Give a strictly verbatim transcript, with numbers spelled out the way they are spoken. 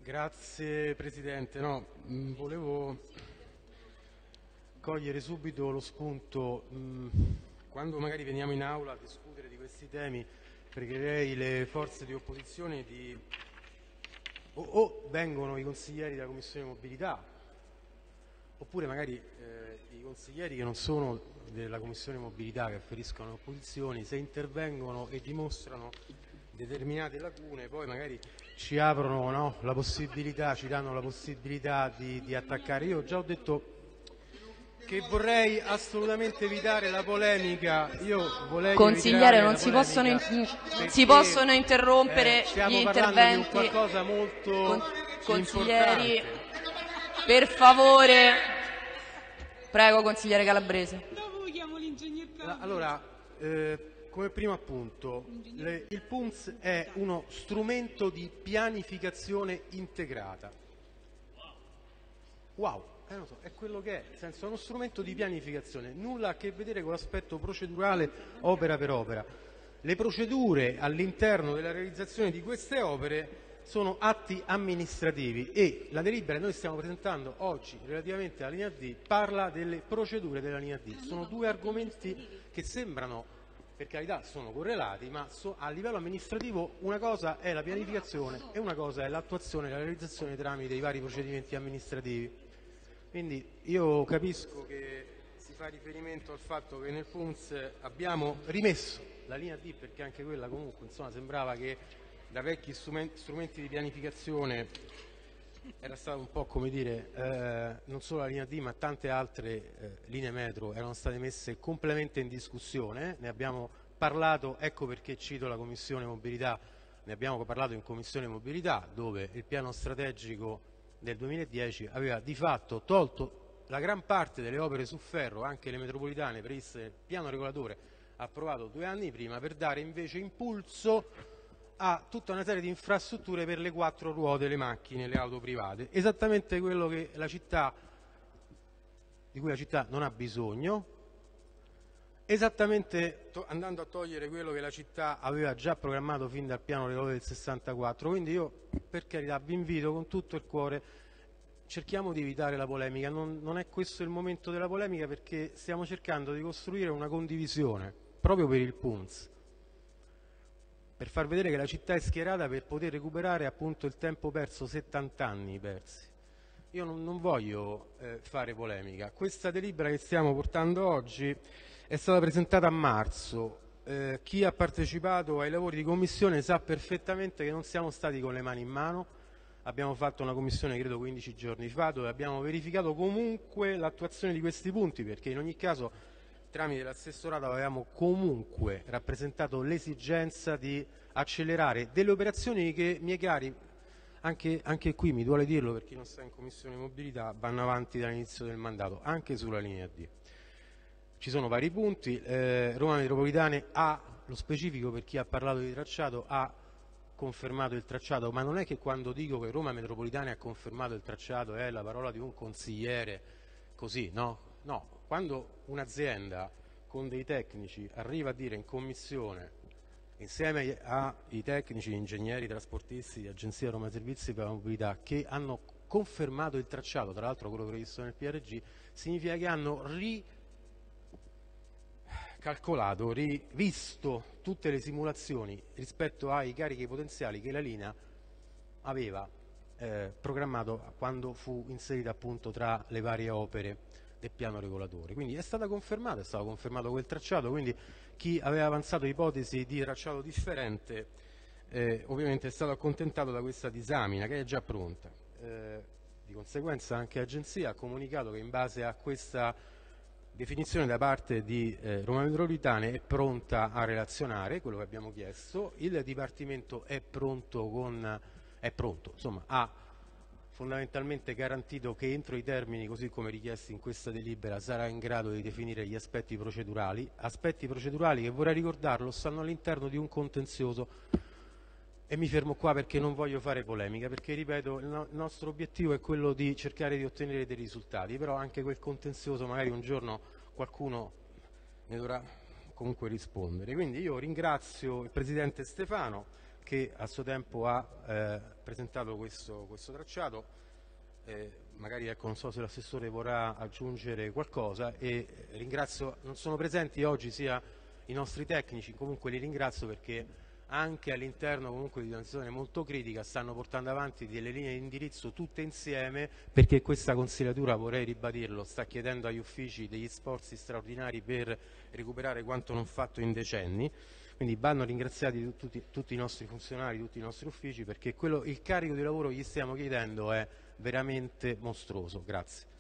Grazie Presidente. No, mh, volevo cogliere subito lo spunto. Mh, quando magari veniamo in aula a discutere di questi temi, pregherei le forze di opposizione di o, o vengono i consiglieri della Commissione Mobilità, oppure magari eh, i consiglieri che non sono della Commissione Mobilità, che afferiscono alle opposizioni, se intervengono e dimostrano determinate lacune, poi magari ci aprono, no, la possibilità, ci danno la possibilità di, di attaccare. Io già ho detto che vorrei assolutamente evitare la polemica. Io volevo Consigliere, non si possono, in, non si possono interrompere eh, gli interventi. Di un qualcosa molto Con, consiglieri, importante. Per favore. Prego, consigliere Calabrese. Dopo chiamo l'ingegner Calabrese. Allora, eh, come primo appunto, le, il P U M S è uno strumento di pianificazione integrata. Wow, eh, non so, è quello che è, nel senso è uno strumento di pianificazione, nulla a che vedere con l'aspetto procedurale opera per opera. Le procedure all'interno della realizzazione di queste opere sono atti amministrativi e la delibera che noi stiamo presentando oggi relativamente alla linea D parla delle procedure della linea D. Sono due argomenti che sembrano, per carità, sono correlati, ma so, a livello amministrativo una cosa è la pianificazione e una cosa è l'attuazione e la realizzazione tramite i vari procedimenti amministrativi. Quindi io capisco che si fa riferimento al fatto che nel P U M S abbiamo rimesso la linea D, perché anche quella comunque insomma, sembrava che da vecchi strumenti di pianificazione era stato un po' come dire, eh, non solo la linea D ma tante altre eh, linee metro erano state messe completamente in discussione, ne abbiamo parlato, ecco perché cito la Commissione Mobilità, ne abbiamo parlato in Commissione Mobilità dove il piano strategico del duemiladieci aveva di fatto tolto la gran parte delle opere su ferro, anche le metropolitane previste nel piano regolatore approvato due anni prima, per dare invece impulso a tutta una serie di infrastrutture per le quattro ruote, le macchine, le auto private, esattamente quello che la città, di cui la città non ha bisogno, esattamente andando a togliere quello che la città aveva già programmato fin dal piano regolatore del sessantaquattro. Quindi io, per carità, vi invito con tutto il cuore, cerchiamo di evitare la polemica, non, non è questo il momento della polemica, perché stiamo cercando di costruire una condivisione proprio per il P U M S, per far vedere che la città è schierata per poter recuperare appunto il tempo perso, settanta anni persi. Io non, non voglio eh, fare polemica. Questa delibera che stiamo portando oggi è stata presentata a marzo. Eh, chi ha partecipato ai lavori di commissione sa perfettamente che non siamo stati con le mani in mano. Abbiamo fatto una commissione credo quindici giorni fa dove abbiamo verificato comunque l'attuazione di questi punti, perché in ogni caso tramite l'assessorato avevamo comunque rappresentato l'esigenza di accelerare delle operazioni che, miei cari, anche, anche qui mi duole dirlo per chi non sta in Commissione Mobilità, vanno avanti dall'inizio del mandato, anche sulla linea D. Ci sono vari punti, eh, Roma Metropolitane ha, lo specifico per chi ha parlato di tracciato, ha confermato il tracciato, ma non è che quando dico che Roma Metropolitane ha confermato il tracciato è la parola di un consigliere così, no? No. Quando un'azienda con dei tecnici arriva a dire in commissione, insieme ai tecnici, ingegneri, trasportisti di Agenzia Roma Servizi per la Mobilità, che hanno confermato il tracciato, tra l'altro quello previsto nel P R G, significa che hanno ricalcolato, rivisto tutte le simulazioni rispetto ai carichi potenziali che la linea aveva eh, programmato quando fu inserita appunto tra le varie opere del piano regolatore. Quindi è stata confermata, è stato confermato quel tracciato, quindi chi aveva avanzato ipotesi di tracciato differente eh, ovviamente è stato accontentato da questa disamina che è già pronta. Eh, di conseguenza anche l'Agenzia ha comunicato che in base a questa definizione da parte di eh, Roma Metropolitane è pronta a relazionare quello che abbiamo chiesto, il Dipartimento è pronto, con, è pronto insomma, a fondamentalmente garantito che entro i termini, così come richiesti in questa delibera, sarà in grado di definire gli aspetti procedurali, aspetti procedurali che, vorrei ricordarlo, stanno all'interno di un contenzioso, e mi fermo qua perché non voglio fare polemica, perché ripeto, il, no il nostro obiettivo è quello di cercare di ottenere dei risultati, però anche quel contenzioso magari un giorno qualcuno ne dovrà comunque rispondere. Quindi io ringrazio il Presidente Stefano, che a suo tempo ha eh, presentato questo, questo tracciato. Eh, magari ecco, non so se l'assessore vorrà aggiungere qualcosa, e ringrazio, non sono presenti oggi sia i nostri tecnici, comunque li ringrazio perché anche all'interno comunque di una situazione molto critica stanno portando avanti delle linee di indirizzo tutte insieme, perché questa consigliatura, vorrei ribadirlo, sta chiedendo agli uffici degli sforzi straordinari per recuperare quanto non fatto in decenni. Quindi vanno ringraziati tutti, tutti i nostri funzionari, tutti i nostri uffici, perché quello, il carico di lavoro che gli stiamo chiedendo è veramente mostruoso. Grazie.